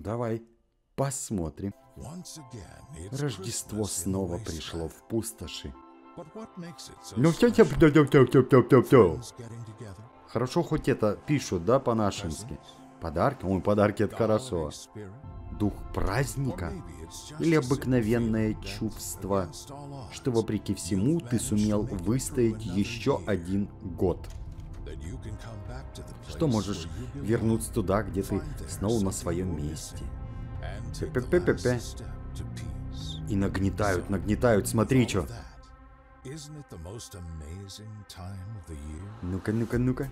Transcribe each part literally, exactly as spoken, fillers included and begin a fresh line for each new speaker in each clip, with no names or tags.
Ну давай, посмотрим. Рождество снова пришло в пустоши. Ну все, все, все, все, все, все, все, все. Хорошо, хоть это пишут, да, по-нашенски. Подарки? Ой, подарки это хорошо. Дух праздника? Или обыкновенное чувство, что вопреки всему ты сумел выстоять еще один год? Что можешь вернуться туда, где ты снова на своем месте? Пе-пе-пе-пе. И нагнетают, нагнетают, смотри, что. Ну-ка, ну-ка, ну-ка.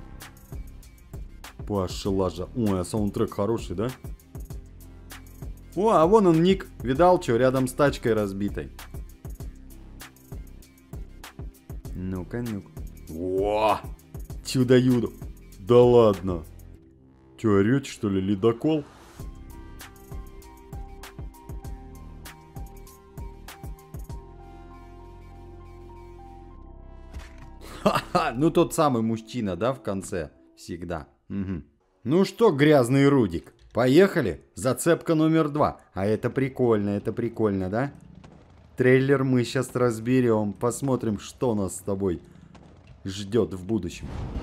Пошла же. Ой, а саундтрек хороший, да? О, а вон он, Ник. Видал, что рядом с тачкой разбитой? Ну-ка, ну-ка. О, чудо-юдо. Да ладно. Че, орете, что ли, ледокол? Ха-ха, ну тот самый мужчина, да, в конце? Всегда. Угу. Ну что, грязный Рудик, поехали? Зацепка номер два. А это прикольно, это прикольно, да? Трейлер мы сейчас разберем, посмотрим, что нас с тобой ждет в будущем.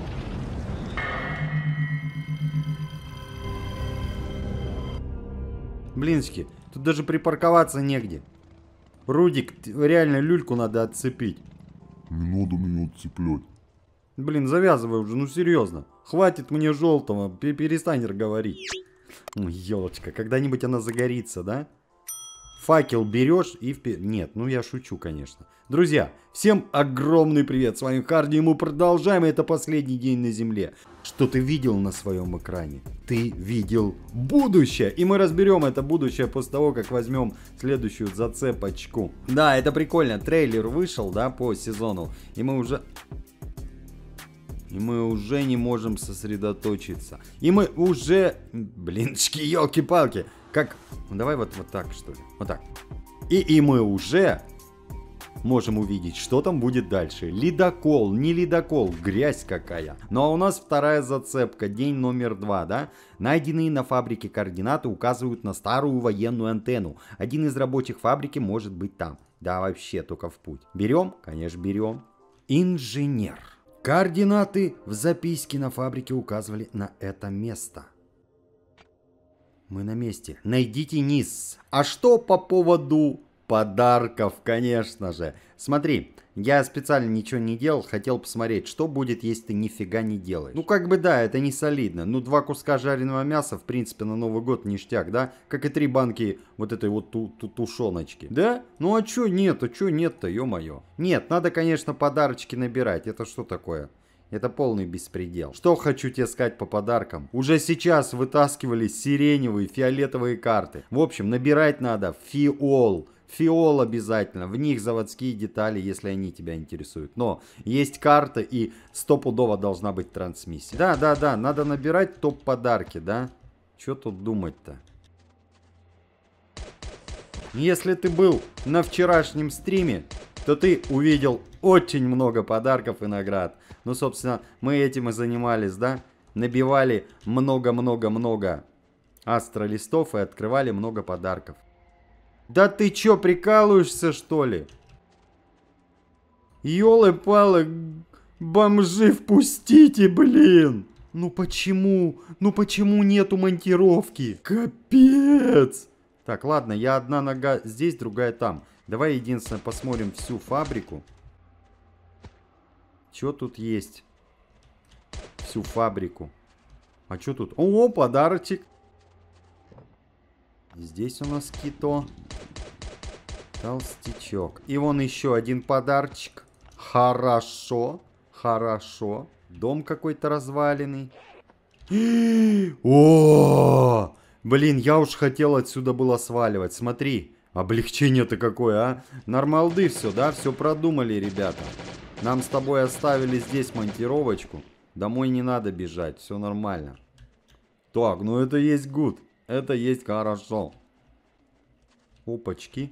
Блинчики, тут даже припарковаться негде. Рудик, реально люльку надо отцепить.
Не надо меня отцеплять.
Блин, завязывай уже, ну серьезно. Хватит мне желтого, перестань говорить. Ой, елочка, когда-нибудь она загорится, да? Факел берешь и вперед. Нет, ну я шучу, конечно. Друзья, всем огромный привет. С вами Харди, и мы продолжаем. Это последний день на Земле. Что ты видел на своем экране? Ты видел будущее. И мы разберем это будущее после того, как возьмем следующую зацепочку. Да, это прикольно. Трейлер вышел, да, по сезону. И мы уже... И мы уже не можем сосредоточиться. И мы уже... Блинчики, елки-палки. Как... Ну, давай вот, вот так, что ли. Вот так. И, и мы уже можем увидеть, что там будет дальше. Ледокол, не ледокол, грязь какая. Ну а у нас вторая зацепка, день номер два, да? Найденные на фабрике координаты указывают на старую военную антенну. Один из рабочих фабрики может быть там. Да, вообще, только в путь. Берем? Конечно, берем. Инженер. Координаты в записке на фабрике указывали на это место. Мы на месте. Найдите низ. А что по поводу подарков, конечно же. Смотри, я специально ничего не делал, хотел посмотреть, что будет, если ты нифига не делаешь. Ну как бы да, это не солидно. Ну два куска жареного мяса, в принципе, на Новый год ништяк, да? Как и три банки вот этой вот ту -ту тушеночки. Да? Ну а чё нет, а чё нет-то, ё-моё. Нет, надо, конечно, подарочки набирать. Это что такое? Это полный беспредел. Что хочу тебе сказать по подаркам. Уже сейчас вытаскивались сиреневые, фиолетовые карты. В общем, набирать надо фиол. Фиол обязательно. В них заводские детали, если они тебя интересуют. Но есть карта и стопудово должна быть трансмиссия. Да, да, да. Надо набирать топ-подарки, да? Что тут думать-то? Если ты был на вчерашнем стриме, то ты увидел очень много подарков и наград. Ну, собственно, мы этим и занимались, да? Набивали много-много-много астролистов и открывали много подарков. Да ты чё, прикалываешься, что ли? Ёлы-палы, бомжи, впустите, блин! Ну почему? Ну почему нету монтировки? Капец! Так, ладно, я одна нога здесь, другая там. Давай единственное посмотрим всю фабрику. Что тут есть? Всю фабрику. А что тут? О, подарочек. Здесь у нас кито. Толстячок. И вон еще один подарочек. Хорошо. Хорошо. Дом какой-то разваленный. О! Блин, я уж хотел отсюда было сваливать. Смотри. Облегчение-то какое, а? Нормалды все, да? Все продумали, ребята. Нам с тобой оставили здесь монтировочку. Домой не надо бежать, все нормально. Так, ну это есть good. Это есть хорошо. Опачки.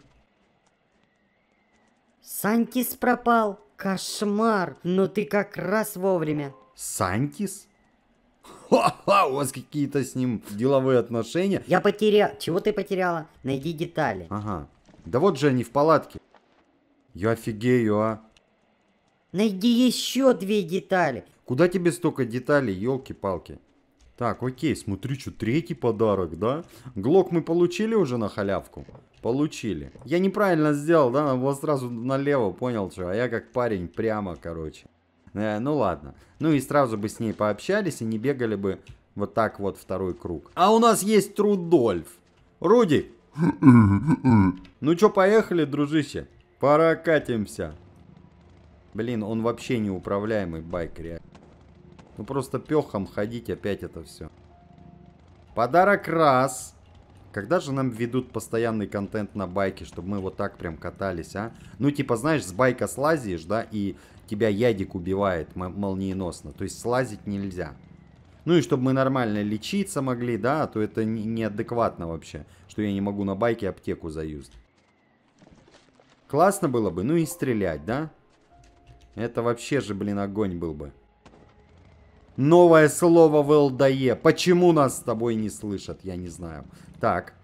Сантис пропал. Кошмар. Но ты как раз вовремя.
Сантис? Ха-ха, у вас какие-то с ним деловые отношения?
Я потерял. Чего ты потеряла? Найди детали.
Ага. Да вот же они в палатке. Я офигею, а.
Найди еще две детали.
Куда тебе столько деталей, елки-палки? Так, окей, смотри, что третий подарок, да? Глок мы получили уже на халявку? Получили. Я неправильно сделал, да? Надо было сразу налево, понял, что? А я как парень прямо, короче. Э, ну ладно. Ну и сразу бы с ней пообщались и не бегали бы вот так вот второй круг. А у нас есть Рудольф. Рудик. Ну чё, поехали, дружище? Пора катимся. Блин, он вообще неуправляемый байк, реально. Ну просто пёхом ходить опять это все. Подарок раз. Когда же нам ведут постоянный контент на байке, чтобы мы вот так прям катались, а? Ну типа, знаешь, с байка слазишь, да, и тебя ядик убивает молниеносно. То есть слазить нельзя. Ну и чтобы мы нормально лечиться могли, да, а то это неадекватно вообще, что я не могу на байке аптеку заюзать. Классно было бы, ну и стрелять, да? Это вообще же, блин, огонь был бы. Новое слово в эл дэ е. Почему нас с тобой не слышат, я не знаю. Так.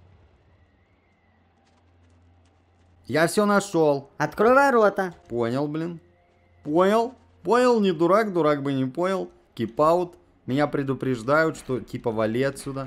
Я все нашел.
Открой ворота.
Понял, блин. Понял. Понял, не дурак, дурак бы не понял. Keep out. Меня предупреждают, что типа вали отсюда.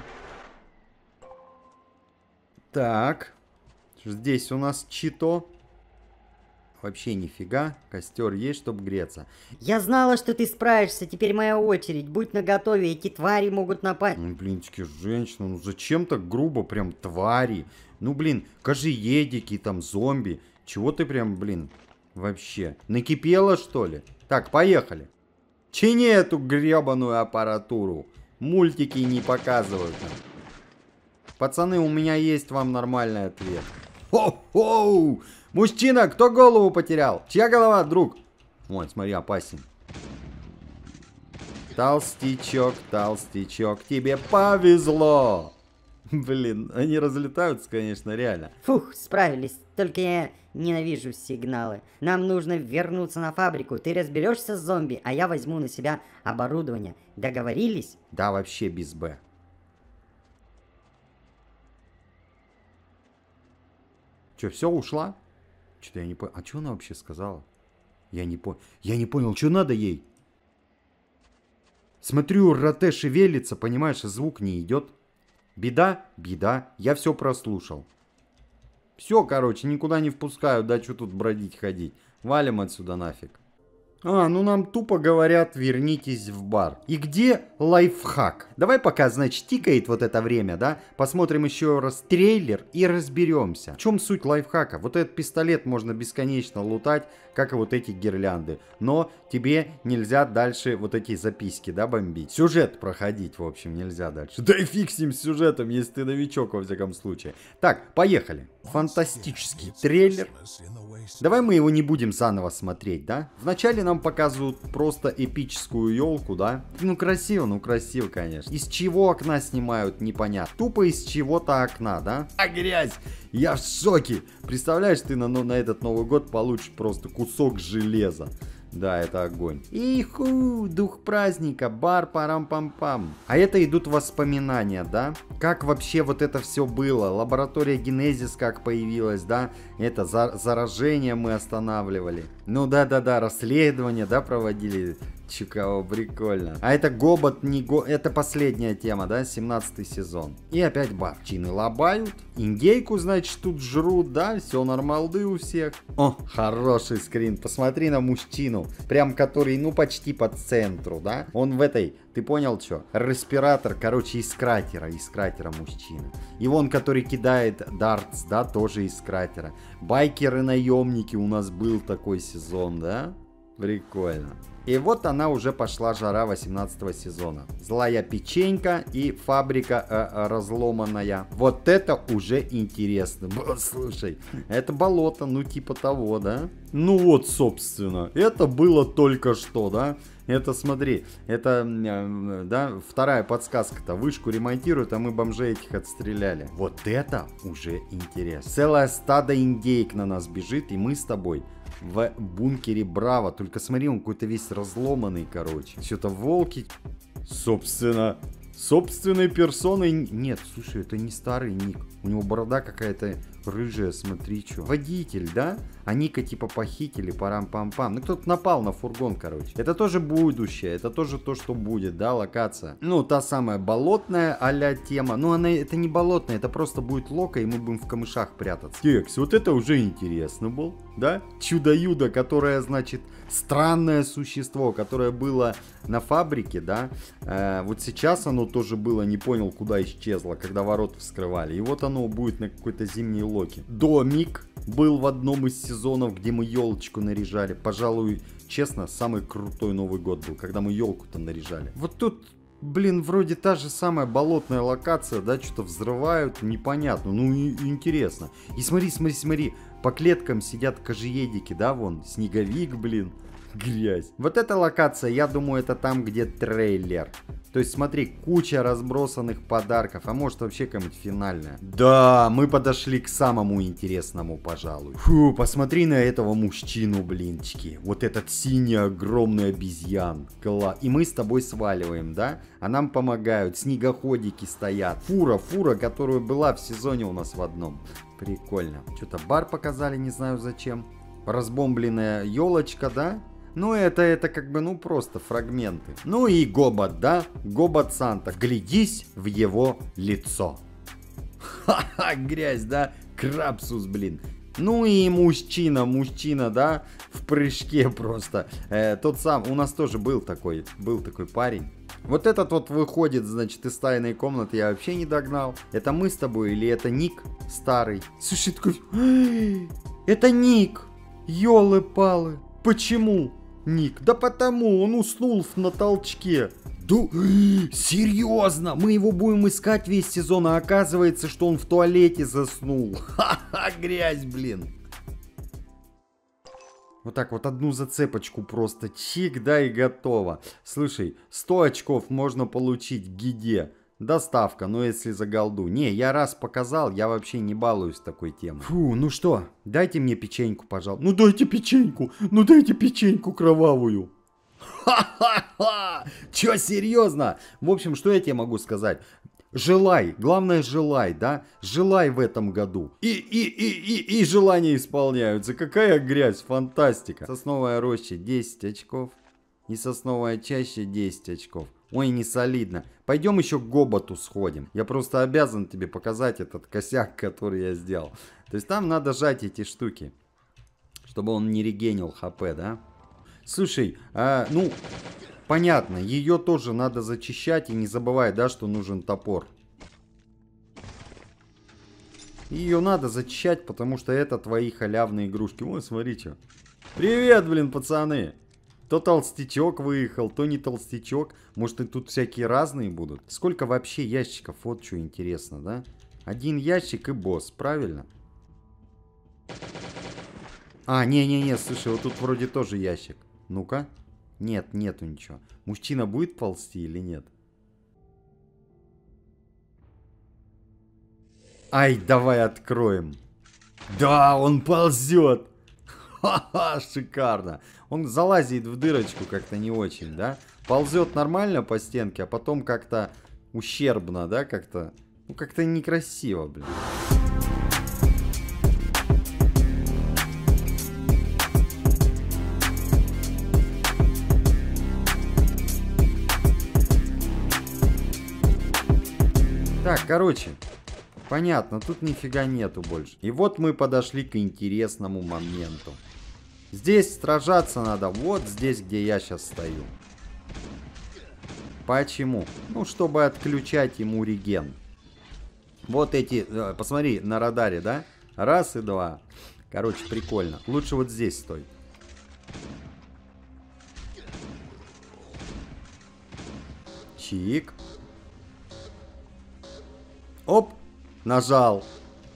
Так. Здесь у нас чито. Вообще нифига. Костер есть, чтобы греться.
Я знала, что ты справишься. Теперь моя очередь. Будь наготове, эти твари могут напасть.
Ну, блинчики, женщина, ну зачем так грубо, прям твари? Ну, блин, кожиедики, там, зомби. Чего ты прям, блин, вообще? Накипело, что ли? Так, поехали. Чини эту гребаную аппаратуру. Мультики не показывают нам. Пацаны, у меня есть вам нормальный ответ. Хо-хоу! Мужчина, кто голову потерял? Чья голова, друг? Ой, смотри, опасен. Толстячок, толстячок, тебе повезло. Блин, они разлетаются, конечно, реально.
Фух, справились. Только я ненавижу сигналы. Нам нужно вернуться на фабрику. Ты разберешься с зомби, а я возьму на себя оборудование. Договорились?
Да, вообще без Б. Че, все, ушла? Что-то я не понял. А что она вообще сказала? Я не понял. Я не понял, что надо ей? Смотрю, роте шевелится, понимаешь, звук не идет. Беда? Беда. Я все прослушал. Все, короче, никуда не впускаю, да, что тут бродить, ходить. Валим отсюда нафиг. А, ну нам тупо говорят, вернитесь в бар. И где лайфхак? Давай пока, значит, тикает вот это время, да? Посмотрим еще раз трейлер и разберемся. В чем суть лайфхака? Вот этот пистолет можно бесконечно лутать, как и вот эти гирлянды. Но тебе нельзя дальше вот эти записки, да, бомбить. Сюжет проходить, в общем, нельзя дальше. Да и фиг с ним с сюжетом, если ты новичок, во всяком случае. Так, поехали. Фантастический трейлер. Давай мы его не будем заново смотреть, да? Вначале нам показывают просто эпическую елку, да? Ну красиво, ну красиво, конечно. Из чего окна снимают, непонятно. Тупо из чего-то окна, да? А грязь! Я в шоке! Представляешь, ты на, на этот Новый год получишь просто кусок железа. Да, это огонь. Иху, дух праздника, бар, парам-пам-пам. А это идут воспоминания, да? Как вообще вот это все было? Лаборатория Генезис как появилась, да? Это за заражение мы останавливали. Ну да-да-да, расследование, да, проводили. Чикаго, прикольно. А это Гобот, не го... Это последняя тема, да? семнадцатый сезон. И опять бар. Чины лобают. Индейку, значит, тут жрут, да? Все нормалды у всех. О, хороший скрин. Посмотри на мужчину. Прям который, ну, почти по центру, да? Он в этой... Ты понял, что? Респиратор, короче, из кратера. Из кратера мужчина. И вон, который кидает дартс, да? Тоже из кратера. Байкеры-наемники у нас был такой сезон, да? Прикольно. И вот она уже пошла, жара восемнадцатого сезона. Злая печенька и фабрика э, разломанная. Вот это уже интересно. Слушай, это болото, ну типа того, да? Ну вот, собственно, это было только что, да? Это, смотри, это, э, да, вторая подсказка-то. Вышку ремонтируют, а мы бомжей этих отстреляли. Вот это уже интересно. Целое стадо индейк на нас бежит, и мы с тобой в бункере Браво. Только смотри, он какой-то весь разломанный, короче. Что-то волки Собственно, собственной персоной... Нет, слушай, это не старый ник. У него борода какая-то рыжая, смотри, что. Водитель, да? А Ника типа похитили, парам-пам-пам. Ну, кто-то напал на фургон, короче. Это тоже будущее, это тоже то, что будет, да, локация. Ну, та самая болотная а-ля тема. Ну, она, это не болотная, это просто будет лока, и мы будем в камышах прятаться. Текс, вот это уже интересно был, да? Чудо-юдо, которое, значит, странное существо, которое было на фабрике, да? Э, вот сейчас оно тоже было, не понял, куда исчезло, когда ворота вскрывали. И вот оно будет на какой-то зимней локе. Домик был в одном из сезонов, где мы елочку наряжали. Пожалуй, честно, самый крутой Новый год был, когда мы елку-то наряжали. Вот тут, блин, вроде та же самая болотная локация, да, что-то взрывают, непонятно, ну и, и интересно. И смотри, смотри, смотри, по клеткам сидят кожиедики, да, вон, снеговик, блин, грязь. Вот эта локация, я думаю, это там, где трейлер. То есть, смотри, куча разбросанных подарков, а может вообще какая-нибудь финальная. Да, мы подошли к самому интересному, пожалуй. Фу, посмотри на этого мужчину, блинчики. Вот этот синий огромный обезьян. Класс. И мы с тобой сваливаем, да? А нам помогают, снегоходики стоят. Фура, фура, которая была в сезоне у нас в одном. Прикольно. Что-то бар показали, не знаю зачем. Разбомбленная елочка, да? Ну, это, это как бы, ну, просто фрагменты. Ну и Гобот, да? Гобот Санта. Глядись в его лицо. Ха-ха, грязь, да? Крапсус, блин. Ну и мужчина, мужчина, да? В прыжке просто. Э, тот сам, у нас тоже был такой, был такой парень. Вот этот вот выходит, значит, из тайной комнаты, я вообще не догнал. Это мы с тобой или это Ник старый? Слушай, такой... Это Ник! Ёлы-палы! Почему? Ник, да потому, он уснул на толчке. Да, серьезно, мы его будем искать весь сезон, а оказывается, что он в туалете заснул. Ха-ха, грязь, блин. Вот так вот одну зацепочку просто, чик, да, и готово. Слушай, сто очков можно получить гиде. Доставка, но если за голду. Не, я раз показал, я вообще не балуюсь такой темой. Фу, ну что, дайте мне печеньку, пожалуйста. Ну дайте печеньку, ну дайте печеньку кровавую. Ха-ха-ха! Чё, серьезно? В общем, что я тебе могу сказать? Желай, главное желай, да? Желай в этом году. И, и, и, и, и желания исполняются. Какая грязь, фантастика. Сосновая роща десять очков. И сосновая чаща десять очков. Ой, не солидно. Пойдем еще к Гоботу сходим. Я просто обязан тебе показать этот косяк, который я сделал. То есть там надо жать эти штуки, чтобы он не регенил хп, да? Слушай, а, ну, понятно, ее тоже надо зачищать. И не забывай, да, что нужен топор. Ее надо зачищать, потому что это твои халявные игрушки. Ой, смотрите. Привет, блин, пацаны. То толстячок выехал, то не толстячок. Может, и тут всякие разные будут. Сколько вообще ящиков? Вот что интересно, да? Один ящик и босс, правильно? А, не-не-не, слушай, вот тут вроде тоже ящик. Ну-ка. Нет, нету ничего. Мужчина будет ползти или нет? Ай, давай откроем. Да, он ползет. Ха-ха, шикарно. Он залазит в дырочку как-то не очень, да? Ползет нормально по стенке, а потом как-то ущербно, да? Как-то, ну, как-то некрасиво, блин. Так, короче, понятно, тут нифига нету больше. И вот мы подошли к интересному моменту. Здесь сражаться надо вот здесь, где я сейчас стою. Почему? Ну, чтобы отключать ему реген. Вот эти, посмотри, на радаре, да? Раз и два. Короче, прикольно. Лучше вот здесь стой. Чик. Оп, нажал.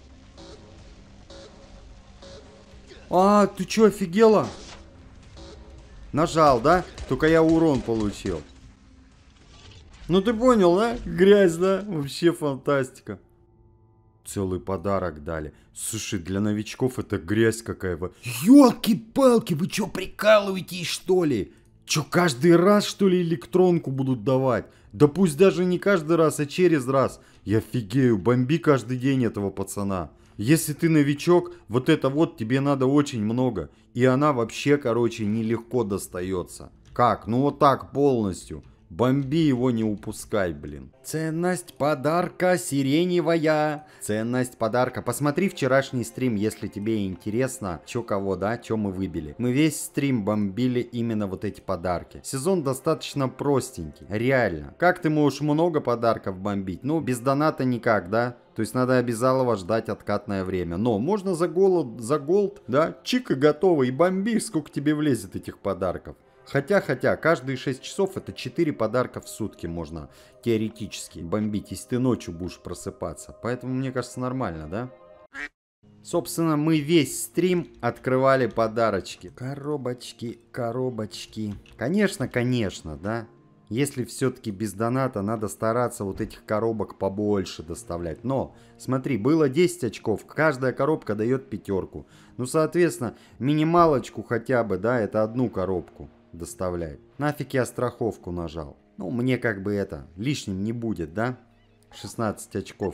А, ты чё, офигела? Нажал, да? Только я урон получил. Ну ты понял, да? Грязь, да? Вообще фантастика. Целый подарок дали. Слушай, для новичков это грязь какая-то. Ёлки-палки, вы чё, прикалываетесь, что ли? Чё, каждый раз, что ли, электронку будут давать? Да пусть даже не каждый раз, а через раз. Я офигею, бомби каждый день этого пацана. Если ты новичок, вот это вот тебе надо очень много. И она вообще, короче, нелегко достается. Как? Ну вот так полностью. Бомби его, не упускай, блин. Ценность подарка сиреневая. Ценность подарка. Посмотри вчерашний стрим, если тебе интересно, чё кого, да, чё мы выбили. Мы весь стрим бомбили именно вот эти подарки. Сезон достаточно простенький, реально. Как ты можешь много подарков бомбить? Ну, без доната никак, да? То есть надо обязалово ждать откатное время. Но можно за голод, за голд, да, чик и готово. И бомби, сколько тебе влезет этих подарков. Хотя, хотя, каждые шесть часов это четыре подарка в сутки можно теоретически бомбить, если ты ночью будешь просыпаться. Поэтому, мне кажется, нормально, да? Собственно, мы весь стрим открывали подарочки. Коробочки, коробочки. Конечно, конечно, да? Если все-таки без доната, надо стараться вот этих коробок побольше доставлять. Но, смотри, было десять очков, каждая коробка дает пятерку. Ну, соответственно, минималочку хотя бы, да, это одну коробку доставляет. Нафиг я страховку нажал. Ну, мне как бы это лишним не будет, да? шестнадцать очков.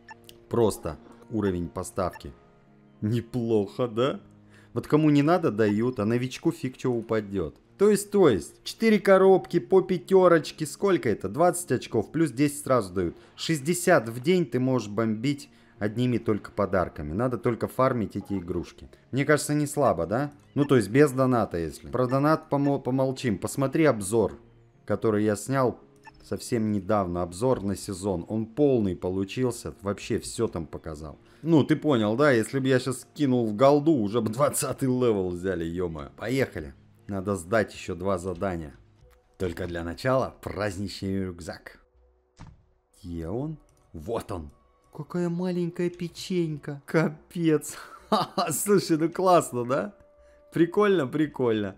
Просто уровень поставки. Неплохо, да? Вот кому не надо, дают, а новичку фиг что упадет. То есть, то есть, четыре коробки по пятерочке, сколько это? двадцать очков, плюс десять сразу дают. шестьдесят в день ты можешь бомбить одними только подарками. Надо только фармить эти игрушки. Мне кажется, не слабо, да? Ну, то есть, без доната, если. Про донат пом- помолчим. Посмотри обзор, который я снял совсем недавно. Обзор на сезон. Он полный получился. Вообще все там показал. Ну, ты понял, да? Если бы я сейчас кинул в голду, уже бы двадцатый левел взяли, ё-моё. Поехали. Надо сдать еще два задания. Только для начала праздничный рюкзак. Где он? Вот он. Какая маленькая печенька. Капец. Ха-ха, слушай, ну классно, да? Прикольно, прикольно.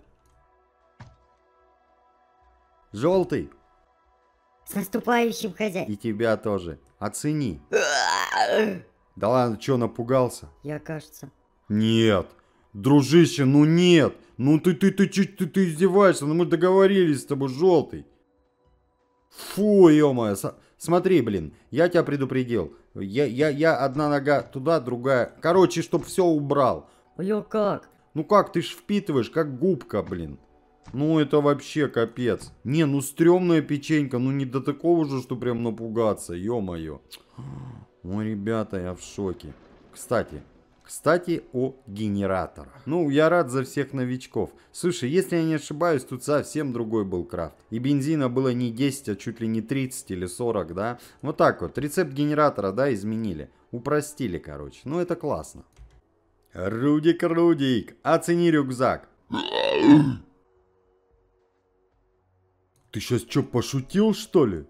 Желтый.
С наступающим, хозяин.
И тебя тоже. Оцени. Да ладно, что, напугался?
Я, кажется.
Нет. Дружище, ну нет. Ну ты, ты, ты, ты, ты, ты издеваешься. Ну мы договорились с тобой, желтый. Фу, ё-моё. Смотри, блин, я тебя предупредил. Я, я, я одна нога туда, другая. Короче, чтоб все убрал.
А я как?
Ну как, ты ж впитываешь, как губка, блин. Ну это вообще капец. Не, ну стрёмная печенька, ну не до такого же, что прям напугаться, ё-моё. Ой, ребята, я в шоке. Кстати, кстати, о генераторах. Ну, я рад за всех новичков. Слушай, если я не ошибаюсь, тут совсем другой был крафт. И бензина было не десять, а чуть ли не тридцать или сорок, да? Вот так вот. Рецепт генератора, да, изменили. Упростили, короче. Ну, это классно. Рудик, Рудик, оцени рюкзак. Ты сейчас что, пошутил, что ли?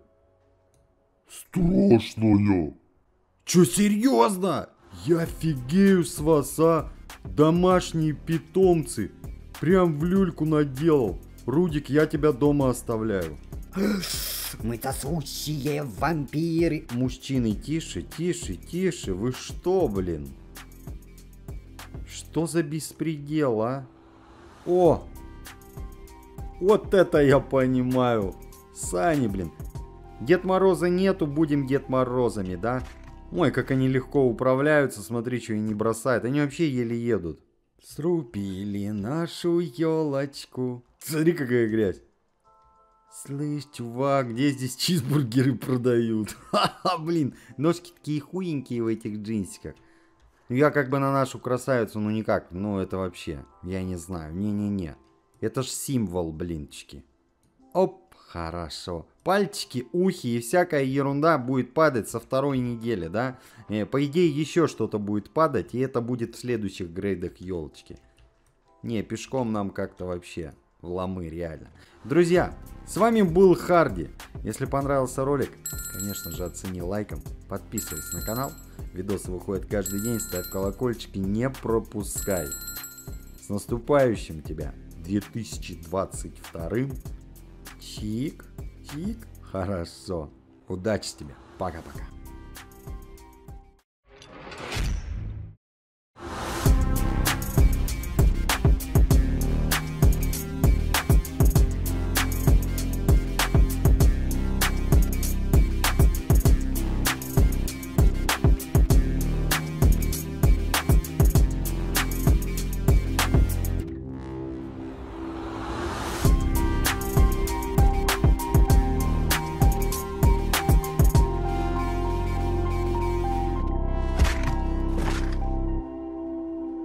Страшная.
Чё, серьезно? Я офигею с вас, а? Домашние питомцы. Прям в люльку наделал. Рудик, я тебя дома оставляю.
Мы-то сущие вампиры.
Мужчины, тише, тише, тише. Вы что, блин? Что за беспредел, а? О! Вот это я понимаю. Сани, блин. Дед Мороза нету, будем Дед Морозами, да? Ой, как они легко управляются, смотри, что они не бросают. Они вообще еле едут. Срубили нашу елочку. Смотри, какая грязь. Слышь, чувак, где здесь чизбургеры продают? Ха-ха, блин, ножки такие хуенькие в этих джинсиках. Я как бы на нашу красавицу, ну никак, ну это вообще, я не знаю, не-не-не. Это ж символ, блинчики. Оп, хорошо. Пальчики, ухи и всякая ерунда будет падать со второй недели, да? По идее, еще что-то будет падать, и это будет в следующих грейдах елочки. Не, пешком нам как-то вообще в ломы, реально. Друзья, с вами был Харди. Если понравился ролик, конечно же, оцени лайком, подписывайся на канал. Видосы выходят каждый день, ставь колокольчик и не пропускай. С наступающим тебя две тысячи двадцать вторым. Чик, чик. Хорошо. Удачи тебе. Пока-пока.